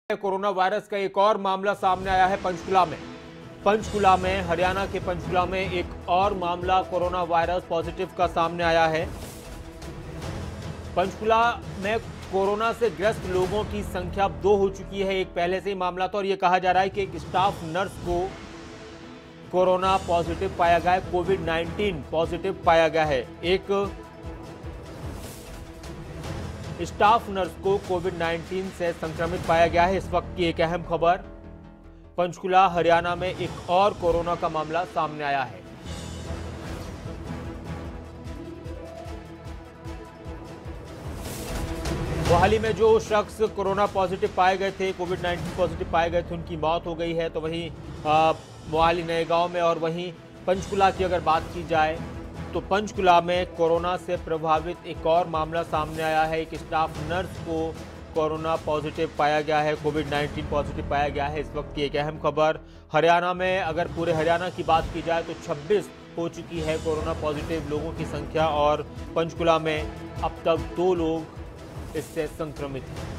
Corona virus का एक और मामला सामने आया है पंचकुला में हरियाणा के पंचकुला में एक और मामला कोरोना वायरस पॉजिटिव का सामने आया है। पंचकुला में कोरोना से ग्रस्त लोगों की संख्या 2 हो चुकी है। एक पहले से ही मामला था और यह कहा जा रहा है कि एक स्टाफ नर्स को कोरोना पॉजिटिव पाया गया है, कोविड-19 पॉजिटिव पाया गया है। एक स्टाफ नर्स को कोविड-19 से संक्रमित पाया गया है। इस वक्त की एक अहम खबर, पंचकुला हरियाणा में एक और कोरोना का मामला सामने आया है। मोहाली में जो शख्स कोरोना पॉजिटिव पाए गए थे, कोविड-19 पॉजिटिव पाए गए थे, उनकी मौत हो गई है। तो वहीं मोहाली नए गांव में और वहीं पंचकुला की अगर बात की जाए तो पंचकुला में कोरोना से प्रभावित एक और मामला सामने आया है। एक स्टाफ नर्स को कोरोना पॉजिटिव पाया गया है, कोविड-19 पॉजिटिव पाया गया है। इस वक्त की एक अहम खबर, हरियाणा में अगर पूरे हरियाणा की बात की जाए तो 26 हो चुकी है कोरोना पॉजिटिव लोगों की संख्या और पंचकुला में अब तक 2 लोग इससे संक्रमित हैं।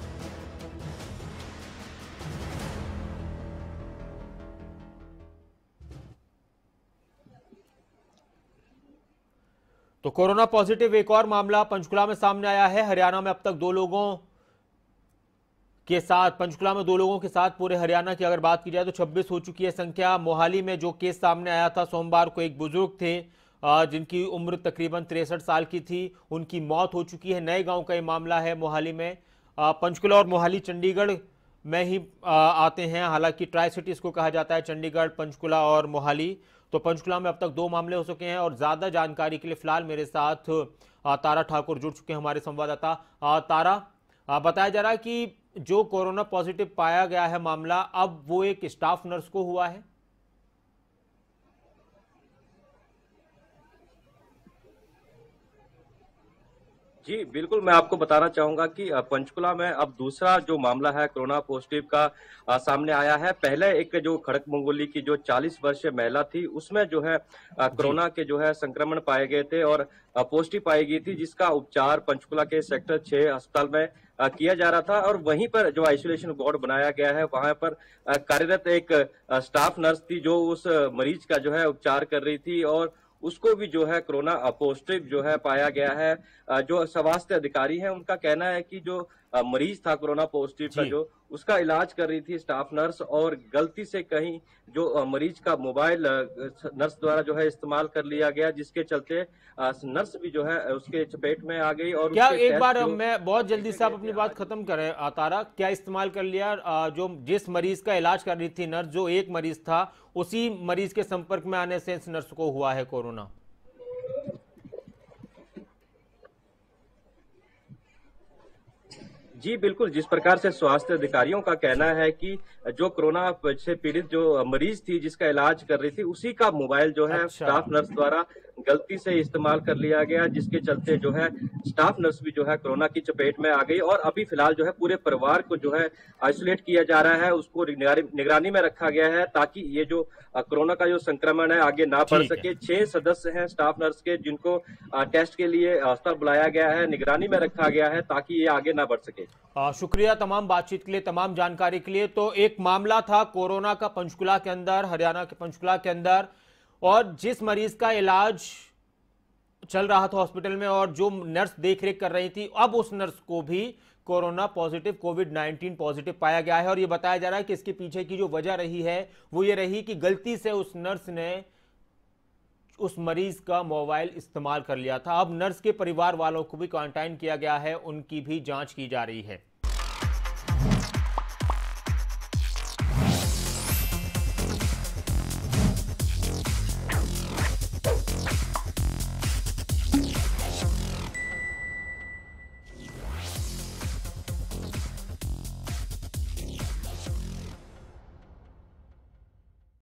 तो कोरोना पॉजिटिव एक और मामला पंचकुला में सामने आया है। हरियाणा में अब तक 2 लोगों के साथ, पंचकुला में 2 लोगों के साथ पूरे हरियाणा की अगर बात की जाए तो 26 हो चुकी है संख्या। मोहाली में जो केस सामने आया था सोमवार को, एक बुजुर्ग थे जिनकी उम्र तकरीबन 63 साल की थी, उनकी मौत हो चुकी है। नए गांव का ये मामला है मोहाली में। पंचकुला और मोहाली चंडीगढ़ में ही आते हैं, हालांकि ट्राई सिटी इसको कहा जाता है, चंडीगढ़, पंचकुला और मोहाली। तो पंचकुला में अब तक 2 मामले हो चुके हैं और ज्यादा जानकारी के लिए फिलहाल मेरे साथ तारा ठाकुर जुड़ चुके हैं, हमारे संवाददाता। तारा, बताया जा रहा है कि जो कोरोना पॉजिटिव पाया गया है मामला, अब वो एक स्टाफ नर्स को हुआ है। जी, बिल्कुल, मैं आपको बताना चाहूँगा कि पंचकुला में अब दूसरा जो मामला है कोरोना पॉजिटिव का सामने आया है। पहले एक जो खड़क-मंगोली की जो 40 वर्षीय महिला थी, उसमें जो है जी। कोरोना के जो है संक्रमण पाए गए थे और पॉजिटिव पाई गई थी, जिसका उपचार पंचकुला के सेक्टर 6 अस्पताल में किया जा रहा था और वहीं पर जो आइसोलेशन वार्ड बनाया गया है, वहाँ पर कार्यरत एक स्टाफ नर्स थी, जो उस मरीज का जो है उपचार कर रही थी और उसको भी जो है कोरोना पॉजिटिव जो है पाया गया है। जो स्वास्थ्य अधिकारी हैं उनका कहना है कि जो मरीज था कोरोना पॉजिटिव का, जी। जो उसका इलाज कर रही थी स्टाफ नर्स और गलती से कहीं जो मरीज का मोबाइल नर्स द्वारा जो है इस्तेमाल कर लिया गया, जिसके चलते नर्स भी जो है उसके चपेट में आ गई और क्या उसके एक टेस्ट बार जो मैं बहुत जल्दी से आप गए अपनी थे बात आज। खत्म करें तारा, क्या इस्तेमाल कर लिया? जो जिस मरीज का इलाज कर रही थी नर्स, जो एक मरीज था, उसी मरीज के संपर्क में आने से इस नर्स को हुआ है कोरोना? जी, बिल्कुल, जिस प्रकार से स्वास्थ्य अधिकारियों का कहना है कि जो कोरोना से पीड़ित जो मरीज थी, जिसका इलाज कर रही थी, उसी का मोबाइल जो है अच्छा। स्टाफ नर्स द्वारा गलती से इस्तेमाल कर लिया गया, जिसके चलते जो है स्टाफ नर्स भी जो है कोरोना की चपेट में आ गई और अभी फिलहाल जो है पूरे परिवार को जो है आइसोलेट किया जा रहा है, उसको निगरानी में रखा गया है ताकि ये जो कोरोना का जो संक्रमण है आगे ना बढ़ ठीक है। सके। 6 सदस्य हैं स्टाफ नर्स के, जिनको टेस्ट के लिए अस्पताल बुलाया गया है, निगरानी में रखा गया है ताकि ये आगे ना बढ़ सके। शुक्रिया तमाम बातचीत के लिए, तमाम जानकारी के लिए। तो एक मामला था कोरोना का पंचकुला के अंदर, हरियाणा के पंचकुला के अंदर, और जिस मरीज का इलाज चल रहा था हॉस्पिटल में और जो नर्स देखरेख कर रही थी, अब उस नर्स को भी कोरोना पॉजिटिव, कोविड-19 पॉजिटिव पाया गया है। और यह बताया जा रहा है कि इसके पीछे की जो वजह रही है वो ये रही कि गलती से उस नर्स ने उस मरीज का मोबाइल इस्तेमाल कर लिया था। अब नर्स के परिवार वालों को भी क्वारंटाइन किया गया है, उनकी भी जांच की जा रही है।